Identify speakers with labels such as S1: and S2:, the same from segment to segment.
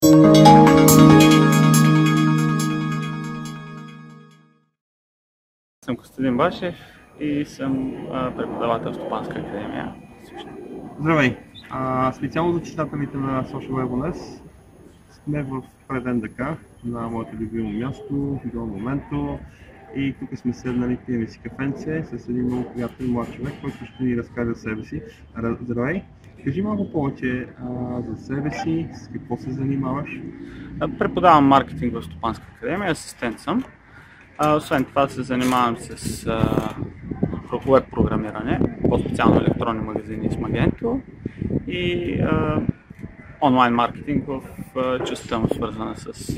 S1: Съм Костадин Башев и съм преподавател в Стопанска академия.
S2: Здравей! Специално за читателите на Social Web ONS сме в преден Дакар, на моето любимо място, Видео Моменто, и тук сме седнали, пием си кафенце с един много приятен млад човек, който ще ни разкаже за себе си. Здравей! Кажи малко повече за себе си, с какво се занимаваш?
S1: Преподавам маркетинг в Стопанска академия, асистент съм. Освен това се занимавам с веб програмиране, по-специално електронни магазини с Magento и онлайн маркетинг в частта му, свързана с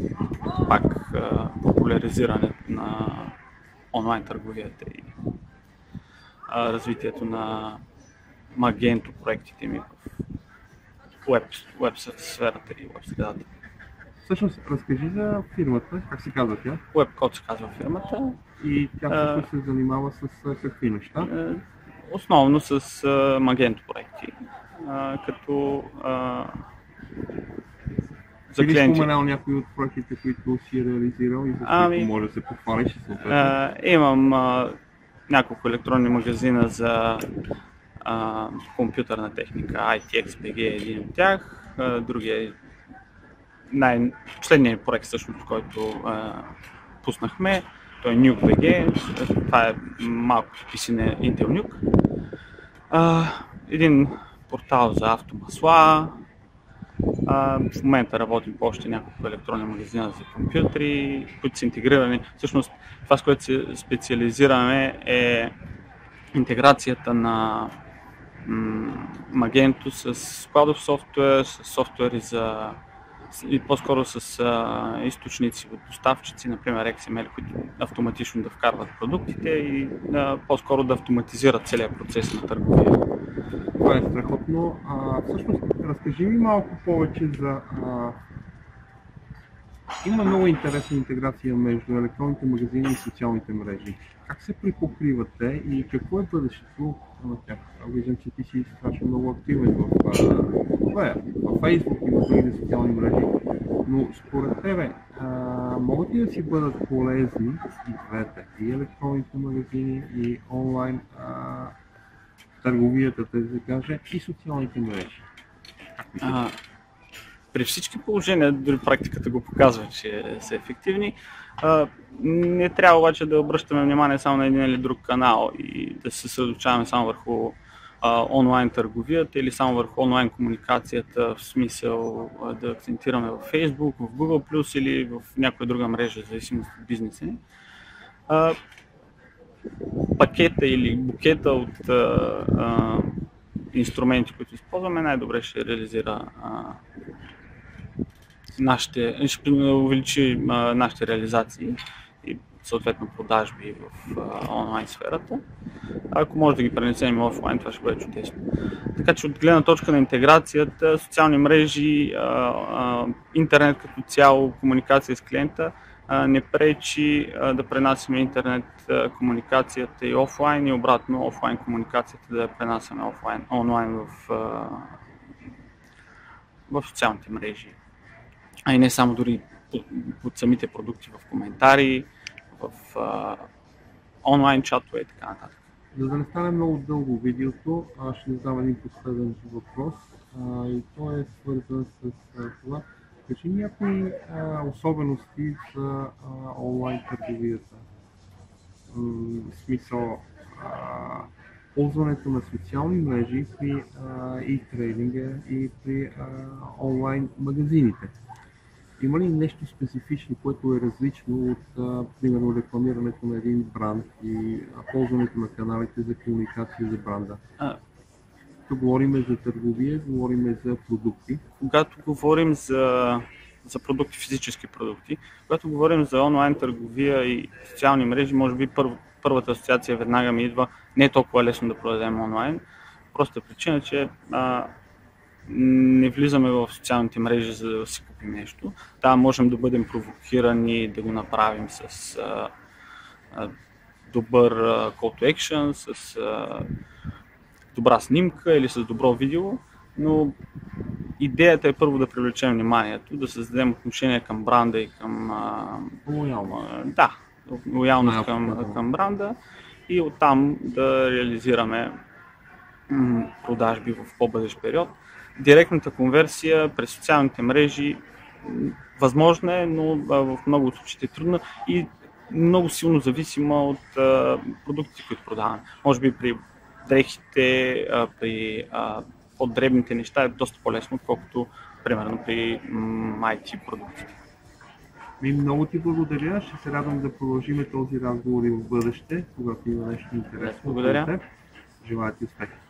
S1: популяризирането на онлайн търговията и развитието на Magento проектите ми в веб сферата и веб средата.
S2: Всъщност, разкажи за фирмата, как се казва тя?
S1: WebCode се казва фирмата.
S2: И тя всъщност се занимава с какви неща?
S1: Основно с Magento проекти, като за клиенти.
S2: Или споменал някои от проектите, които си реализирал и за които може да се похвалиш?
S1: Имам няколко електронни магазина за компютърна техника, ITXBG е един от тях, другия последният проект, всъщност, който пуснахме, той е NukeBG, това е малко PC на Intel Nuke. Един портал за автомасла. В момента работим по още няколко електронни магазина за компютри, които са интегрирани. Всъщност това, с което се специализираме, е интеграцията на Magento с складов софтуер, с софтуери и по-скоро с източници от доставчици, например XML, които автоматично да вкарват продуктите и по-скоро да автоматизират целият процес на търговия.
S2: Това е страхотно. Всъщност, разкажи ми малко повече за... Има много интересна интеграция между електронните магазини и социалните мрежи. Как се припокриват те и какво е бъдещето на тях? Виждам, че ти си страшно много активен в Facebook и в другите социални мрежи, но според тебе могат ли да си бъдат полезни и двете, и електронните магазини, и онлайн търговията, да се каже, и социалните мрежи?
S1: При всички положения, дори практиката го показва, че са ефективни. Не трябва обаче да обръщаме внимание само на един или друг канал и да се съсредоточаваме само върху онлайн търговията или само върху онлайн комуникацията, в смисъл да акцентираме в Facebook, в Google+, или в някоя друга мрежа, в зависимост от бизнеса ни. Пакета или букета от инструменти, които използваме, най-добре ще реализира ще увеличи нашите реализации и съответно продажби в онлайн сферата. Ако може да ги пренесем и офлайн, това ще бъде чудесно. Така че от гледна точка на интеграцията, социални мрежи, интернет като цяло, комуникация с клиента не пречи да пренасяме интернет комуникацията и офлайн, и обратно офлайн комуникацията да я пренасяме онлайн в социалните мрежи. А и не само, дори под самите продукти в коментари, в онлайн чатове и така нататък.
S2: За да не стане много дълго видеото, ще задам един последен въпрос и той е свързан с това. Кажи някои особености за онлайн търговията. В смисъл ползването на социални мрежи при и-трейдинга и при онлайн магазините. Има ли нещо специфично, което е различно от, примерно, рекламирането на един бранд и ползването на каналите за комуникация за бранда? Тук говорим за търговия, говорим за продукти.
S1: Когато говорим за продукти, физически продукти, когато говорим за онлайн търговия и социални мрежи, може би първата асоциация веднага ми идва: не е толкова лесно да продадем онлайн. Проста причина, че не влизаме в социалните мрежи, за да си купим нещо. Да, можем да бъдем провокирани да го направим с добър call to action, с добра снимка или с добро видео, но идеята е първо да привлечем вниманието, да създадем отношение към бранда и към да, лоялност към бранда и оттам да реализираме продажби в по-бъдещ период. Директната конверсия през социалните мрежи възможна е, но в много от случаите е трудна и много силно зависима от продуктите, които продаваме. Може би при дрехите, при по-дребните неща е доста по-лесно, отколкото примерно при IT продуктите.
S2: Много ти благодаря. Ще се радвам да продължим този разговор и в бъдеще, когато има нещо интересно.
S1: Благодаря.
S2: Желая ти успех.